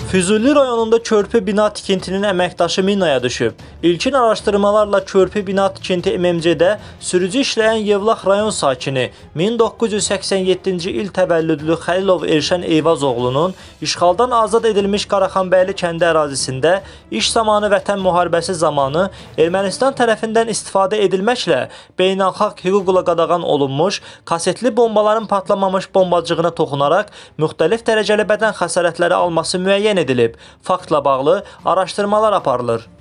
Füzuli rayonunda körpü bina tikintinin əməkdaşı minaya düşüb. İlkin araşdırmalarla körpü bina tikinti MMC-də sürücü işləyən Yevlax rayon sakini 1987-ci il təvəllüdlü Xəlilov Elşən Eyvazoğlunun işğaldan azad edilmiş Qaraxanbəyli kəndi ərazisində iş zamanı Vətən müharibəsi zamanı Ermənistan tərəfindən istifadə edilməklə beynəlxalq hüquqla qadağan olunmuş kasetli bombaların patlamamış bombacığına toxunaraq müxtəlif dərəcəli bədən xəsarətləri alması müəyyən edilib. Faktla bağlı araşdırmalar aparılır.